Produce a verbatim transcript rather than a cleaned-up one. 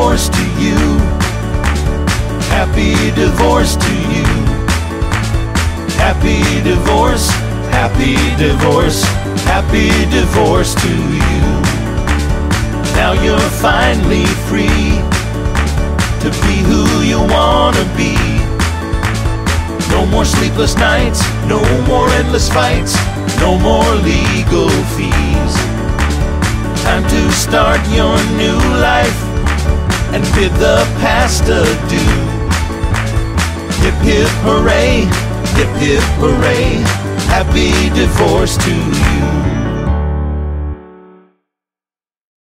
divorce to you. Happy divorce to you. Happy divorce, happy divorce, happy divorce to you. Now you're finally free to be who you wanna be. No more sleepless nights, no more endless fights, no more legal fees. Time to start your new life and bid the past adieu. Hip hip hooray, hip hip hooray, happy divorce to you.